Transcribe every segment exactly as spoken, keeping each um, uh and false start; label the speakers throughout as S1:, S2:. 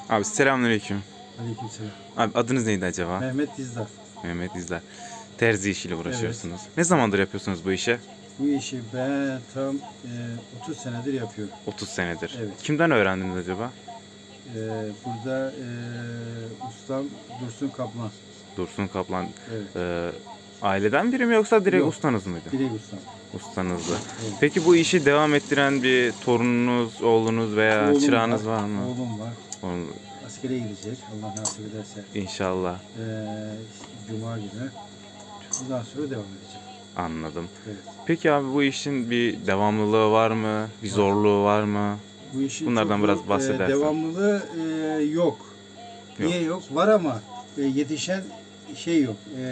S1: Abi selamünaleyküm.
S2: Aleykümselam.
S1: Abi adınız neydi acaba?
S2: Mehmet Dizdar.
S1: Mehmet İzdar. Terzi işiyle uğraşıyorsunuz. Ne zamandır yapıyorsunuz bu işi?
S2: Bu işi ben tam e, otuz senedir yapıyorum.
S1: otuz senedir.
S2: Evet.
S1: Kimden öğrendiniz acaba?
S2: E, burada e, ustam Dursun Kaplan.
S1: Dursun Kaplan.
S2: Evet.
S1: Ee, aileden biri mi yoksa direkt
S2: Yok.
S1: ustanız mıydı?
S2: Direkt ustam.
S1: Ustanızdı.
S2: Evet.
S1: Peki bu işi devam ettiren bir torununuz, oğlunuz veya
S2: Oğlum
S1: çırağınız var, mı?
S2: Oğlum var.
S1: Oğlum,
S2: Askere gidecek. Allah nasip ederse.
S1: İnşallah.
S2: E, Cuma günü. Bundan sonra devam edecek.
S1: Anladım.
S2: Evet.
S1: Peki abi bu işin bir devamlılığı var mı? Bir zorluğu var mı?
S2: Bu işin
S1: Bunlardan
S2: çok
S1: biraz
S2: zor,
S1: bahsedersen.
S2: E, devamlılığı e, yok. Niye yok? Var ama e, yetişen şey yok. E,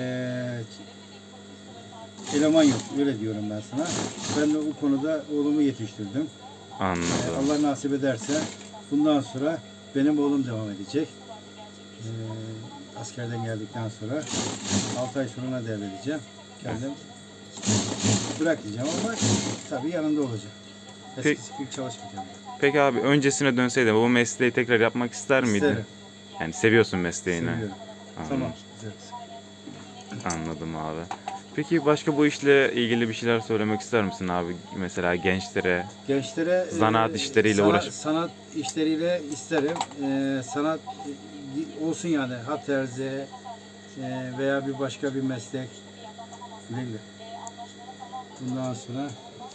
S2: eleman yok. Öyle diyorum ben sana. Ben de o konuda oğlumu yetiştirdim.
S1: Anladım.
S2: E, Allah nasip ederse bundan sonra benim oğlum devam edecek. E, askerden geldikten sonra altı ay sonra devredeceğim. Kendim bırakacağım ama tabii yanında olacağım. Eskisi gibi çalışmayacağım.
S1: Peki abi öncesine dönseydin bu mesleği tekrar yapmak ister miydin?
S2: İsterim.
S1: Yani seviyorsun mesleğini.
S2: Seviyorum.
S1: Anladım.
S2: Tamam. Güzel.
S1: Anladım abi. Peki başka bu işle ilgili bir şeyler söylemek ister misin abi? Mesela gençlere.
S2: Gençlere
S1: Zanaat
S2: e,
S1: işleriyle
S2: sanat,
S1: uğraş-
S2: sanat işleriyle isterim. E, sanat e, olsun yani. Hat terzi e, veya bir başka bir meslek. Güle güle. Bundan sonra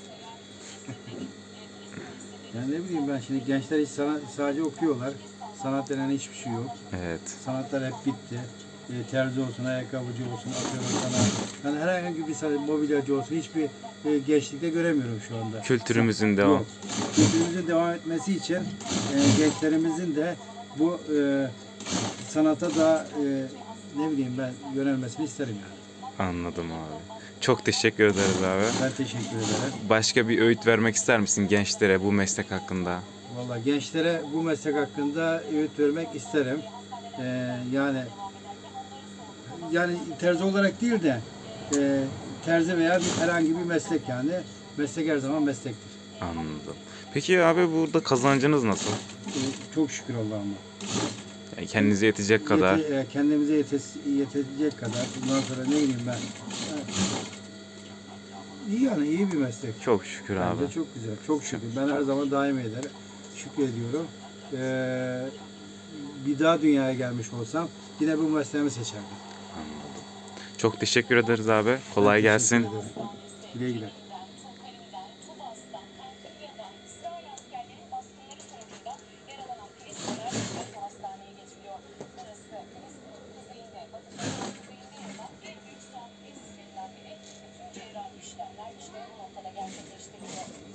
S2: yani ne bileyim ben şimdi gençler hiç sanat, sadece okuyorlar. Sanat denen hiçbir şey yok.
S1: Evet.
S2: Sanatlar hep bitti. E, terzi olsun, ayakkabıcı olsun, atıyorum sana. Yani herhangi bir sanat, mobilyacı olsun hiçbir e, gençlikte göremiyorum şu anda.
S1: Kültürümüzün devam.
S2: Yok. Kültürümüzün devam etmesi için e, gençlerimizin de bu e, sanata da e, ne bileyim ben yönelmesini isterim yani.
S1: Anladım abi. Çok teşekkür ederiz abi.
S2: Ben teşekkür ederim.
S1: Başka bir öğüt vermek ister misin gençlere bu meslek hakkında?
S2: Vallahi gençlere bu meslek hakkında öğüt vermek isterim. E, yani yani terzi olarak değil de e, terzi veya bir, herhangi bir meslek yani. Meslek her zaman meslektir.
S1: Anladım. Peki abi burada kazancınız nasıl?
S2: E, çok şükür Allah'ıma.
S1: Yani kendinize yetecek kadar.
S2: Yete, e, kendimize yetes, yetecek kadar. Bundan sonra ne bileyim ben. E, iyi yani iyi bir meslek.
S1: Çok şükür abi.
S2: Bence çok güzel. Çok şükür. Ben her zaman daim ederim. Şükrediyorum. E, bir daha dünyaya gelmiş olsam yine bu mesleğimi seçerdim.
S1: Anladım. Çok teşekkür ederiz abi. Kolay
S2: Ben
S1: gelsin.
S2: teşekkür ederim. Güle güle.
S3: işlemler işte bu noktada gerçekleştiriliyor.